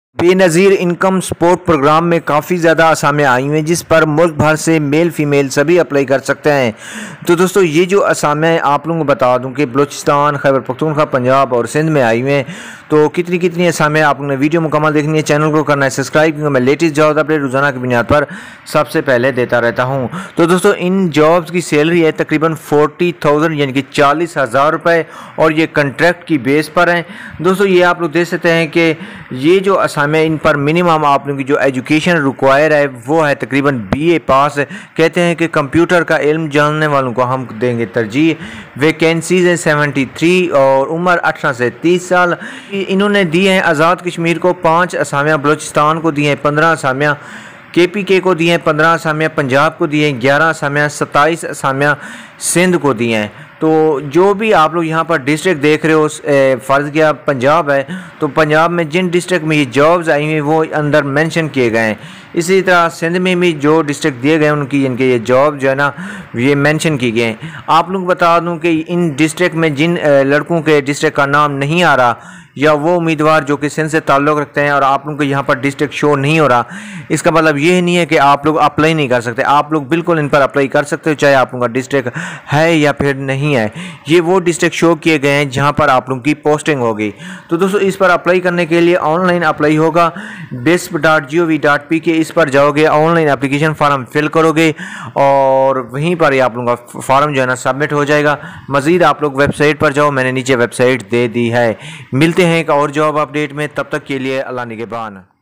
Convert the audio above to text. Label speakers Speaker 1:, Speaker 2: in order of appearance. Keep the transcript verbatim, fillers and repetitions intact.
Speaker 1: بے نظیر income support programme میں کافی زیادہ اسامیاں آئی ہوئی ہیں جس پر ملک بھر سے میل فیمیل سبھی اپلائی کر سکتے ہیں۔ تو دوستو یہ جو اسامیاں آپ لوگوں کو بتا دوں کہ بلوچستان، خیبر پختونخوا، پنجاب اور سندھ میں آئی ہوئی ہیں۔ تو کتنی کتنی اسامیاں آپ لوگوں نے ویڈیو مکمل دیکھنی ہے، چینل کو کرنا ہے سبسکرائب، کیونکہ میں لیٹسٹ جاب اپڈیٹ روزانہ کی بنیاد پر سب سے پہلے دیتا رہتا ہوں۔ تو دوستو ان جابز کی سیلری ہے تقریباً فورٹی تھاؤزینڈ یعنی کہ چالیس ہزار روپے، اور یہ کنٹریکٹ کی بیس پر ہیں۔ دوستو یہ آپ لوگ دیکھ سکتے ہیں کہ یہ جو اسامیاں ان پر منیمم آپ لوگوں کی جو ایجوکیشن ریکوائر ہے وہ ہے تقریباً بی اے پاس ہے۔ کہتے ہیں کہ کمپیوٹر کا علم جاننے والوں کو ہم دیں گے ترجیح۔ ویکینسیز ہیں سیونٹی تھری اور عمر اٹھارہ سے تیس سال۔ انہوں نے دی ہیں آزاد کشمیر کو پانچ اسامیاں، بلوچستان کو دی ہیں پندرہ اسامیاں، کے پی کے کو دی ہیں پندرہ اسامیاں، پنجاب کو دی ہیں گیارہ اسامیاں، ستائیس اسامیاں سندھ کو دی ہیں۔ تو جو بھی آپ لوگ یہاں پر ڈسٹرکٹ دیکھ رہے ہو، فرض کیا پنجاب ہے تو پنجاب میں جن ڈسٹرکٹ میں یہ جابز آئی ہیں وہ اندر مینشن کیے گئے ہیں۔ اسی طرح سندھ میں بھی جو ڈسٹرکٹ دیے گئے ہیں ان کی ان کے یہ جاب جو ہے نا یہ مینشن کی گئے ہیں۔ آپ لوگ بتا دوں کہ ان ڈسٹرکٹ میں جن لڑکوں کے ڈسٹرکٹ کا نام نہیں آ رہا یا وہ امیدوار جو کہ سندھ سے تعلق رکھتے ہیں اور آپ لوگوں کو یہاں پر ڈسٹرکٹ شو نہیں ہو رہا، اس کا مطلب یہ نہیں ہے کہ آپ لوگ اپلائی نہیں کر سکتے۔ آپ لوگ بالکل ان پر اپلائی کر سکتے ہو چاہے آپ لوگوں کا ڈسٹرکٹ ہے یا پھر نہیں ہے۔ یہ وہ ڈسٹرکٹ شو کیے گئے ہیں جہاں پر آپ لوگوں کی پوسٹنگ ہوگی۔ تو دوستو اس پر اپلائی کرنے کے لیے آن لائن اپلائی ہوگا، ڈسپ ڈاٹ جی او وی ڈاٹ پی کے اس پر جاؤ گے، online application form fill کرو گے اور وہیں پر ہی آپ لوگوں کا فارم جو ہے نا سبمٹ ہو جائے گا۔ مزید آپ لوگ ویب سائٹ پر جاؤ، میں نے نیچے ویب سائٹ دے دی ہے۔ ملتے ہیں ایک اور جاب اپڈیٹ میں، تب تک کے لیے اللہ نگہبان۔